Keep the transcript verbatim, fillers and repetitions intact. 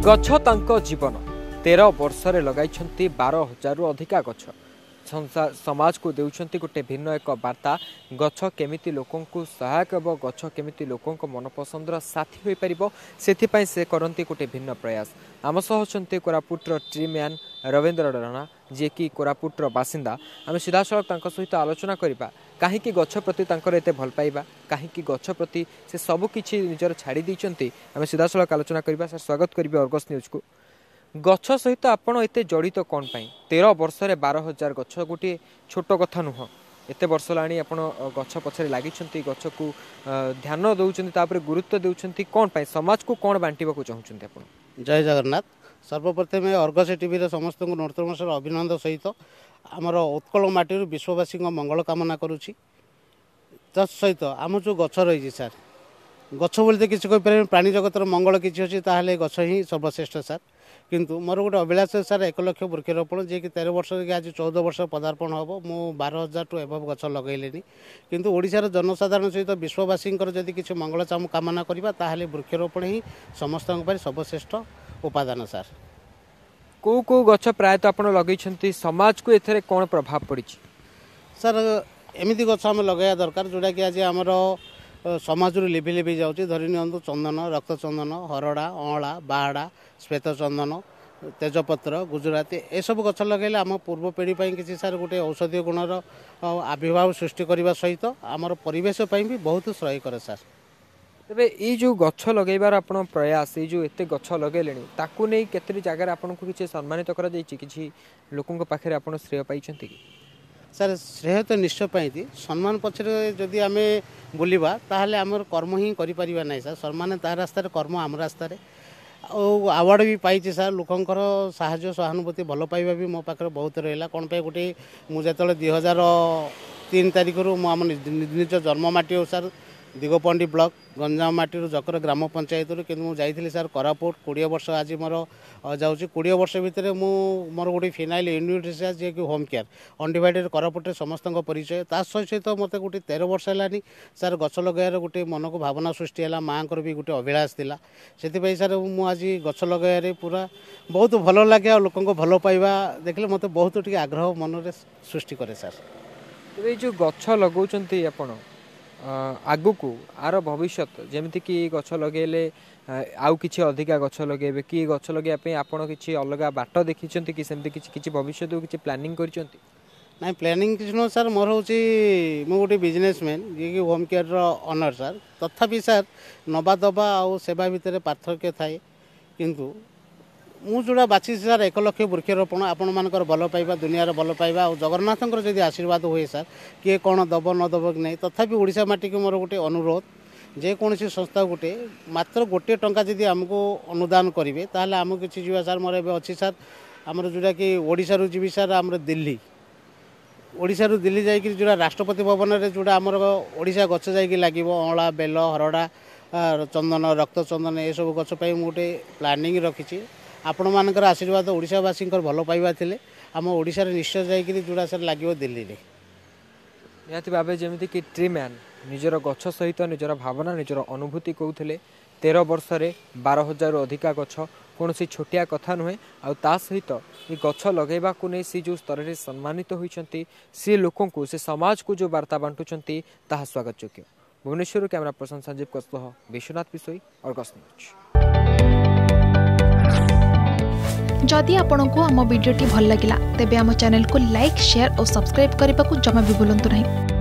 गछ तांको जीवन तेरह वर्ष लगाई बार हजार रु अधिका गछ समाज को देउछंती गोटे भिन्न एक वार्ता गछ केमिति लोकन को सहायक एवं गछ केमिति लोकन को मनपसंदर साथी होई परिबो सेथिपई से करंती गोटे भिन्न प्रयास आम सह छंती कोरापुटर ट्री मैन रविंद्र राणा जे कि कोरापुटर बासिंदा आम सीधासलख तांको सहित आलोचना करिबा कहीं गछ प्रति तांकर एते भल पाइबा कहीं गछ प्रति से सब किछि निजर छाड़ी दैचंती आम सीधासलख आलोचना करिबा सर स्वागत करिबे अर्गस न्यूज को गछ सहित आपण एते जड़ित तो कौन पाई तेरह वर्ष रे बारह हजार गछ गोटे छोट कथा नुह एते वर्ष लाणी आपण गछ पछरे लागिछंती गछ को ध्यान दउछंती तापर गुरुत्व दउछंती कौन पाई समाज को कौन बांटिबा को चाहुछंती आपण। जय जगन्नाथ। सर्वप्रथम अर्गस टीवी रे समस्त को नमस्कार अभिनंदन सहित आमर उत्कल माटी विश्ववासी मंगल कामना करुछि तत्सहित आम जो गछ रही सर गछ बोलते किसी कहीपर प्राणी जगतर मंगल किसी अच्छी ताहले गछ ही सर्वश्रेष्ठ सर किंतु मोर गोटे अभिलाष सर एक लक्ष वृक्षरोपण जी कि तेरह वर्ष आज चौदह वर्ष पदार्पण हम मु बारह हजार टू एभव गछ लगेलेनी किंतु ओडिशार जनसाधारण सहित विश्ववासी जदि किसी मंगल कामना करवा ताहले वृक्षरोपण ही समस्त सर्वश्रेष्ठ उपादान सर। को को गछ प्रायतः आप लगे समाज को एथरे कौन प्रभाव पड़ी सर एमती गछ आम लगे दरकार जोटा कि आज आमर समाज लिभि लिभि जाऊँगी धरी नि चंदन रक्तचंदन हरड़ा अँला बाहड़ा श्वेत चंदन तेजपत्र गुजराती ए सब गछ लगे आम पूर्व पीढ़ी किसी सार गोटे औषधीय गुणर आविर्भाव सृष्टि करने सहित आमर परिवेश भी बहुत सहाय करे सर। तेबे ये जो गछ लगेबार आपण प्रयास ये जो एते गछ लगेले ताकू नहीं केतरी जगह आपन को किछि सम्मानित करा जायछि किछि लोकन को पाखरे आपण श्रेय पाइछंती कि सर श्रेय तो निश्चय पाई सम्मान पछरे जदि आम बुलवा ताहले आमर कर्म ही करि परिबा नै सर सम्मान ता रास्ता कर्म आम रास्ता आवार्ड भी पाई सर लोकंकर साहाय्य सहानुभूति भल पाइबा भी मो पाखे बहुत रहा कौन पे गोटे मुझे दुई हजार तीन तारीख रु आम निज जन्म माटी सर दिगपंडी ब्लॉक गंजाम माटी जकर ग्राम पंचायत कि सर कोरापुट कोड़े वर्ष आज मोर जाऊँगी कोड़े वर्ष भितर मोर गोटे फिनाइल यूनिट जे कि होम केयर अनडिवाइडेड कोरापुट समस्त परिचय ता सहित मत गोटे तेरह वर्ष है सर गछ लगार गोटे मन को भावना सृष्टि है माँ भी गोटे अभिलाष था से सर मुझे गछ लगार पूरा बहुत भल लगे लोक भल पाइबा देखले मत बहुत टी आग्रह मन में सृष्टि करे सर। तो जो गछ लगाउछंती आपण आगु को आर भविष्य जमीती कि गछ लगे आउ किछि अधिका गछ लगे कि गछ लगे आपण किछि अलग बाट देखी कि सेमती किछि किछि भविष्य किछि प्लानिंग करिसंती ना प्लानिंग किछि नो सर मोर होची मो गोटे बिजनेसमैन जे कि होम केयर रो ओनर सर तथापि सर नबा दबा आ सेवा भितर पार्थक्य थाए किंतु मु जोड़ा बाची सर एक लक्ष वृक्षरोपण आपण मानकर भल पाइबा दुनिया भल पाइबा और जगन्नाथंकर जदि आशीर्वाद हुए सर किए कौन दब न दब कि नहीं तथापि ओडिशा माटी के मोर गोटे अनुरोध जेकोसी संस्था गोटे मात्र गोटे टंका जदि आमको अनुदान करेंगे ताहले आम किसी जीवा सर मोर एबे अच्छी सर आमर जोड़ा कि ओडिशा रु जीवी सर आमर दिल्ली ओडिशा रु दिल्ली जाइए जोड़ा राष्ट्रपति भवन में जोड़ा आमर ओडिशा गछ जाइए लगे अँला बेल हरड़ा चंदन रक्तचंदन ये सब गछ गोटे प्लानिंग रखी आपण मानकर आशीर्वाद ओडिशावासी भल पाइबा थिले आम ओडिशा रे निश्चय जाइए जोड़ा सर लगे दिल्ली रे निहाती भाव जमी कि ट्री मैन निजर गछ सहित निजर भावना निजर अनुभूति कहते तेरह वर्ष रे बारह हजार अधिका गछ कौन सी छोटिया कथा नुहे आ सहित ये गछ लगेबा को नहीं सी जो स्तर में सम्मानित होइछंती सी लोकों को से समाज को जो वार्ता बांटुचंती ताहा स्वागत योग्य। भुवनेश्वर कैमरा पर्सन संजीव कस्लह विश्वनाथ पिसोई अर्गस न्यूज। जदि आपंक आम भिडी भल लगा तेब आम चैनल को लाइक शेयर और सब्सक्राइब करने को जमा भी भूलु नहीं।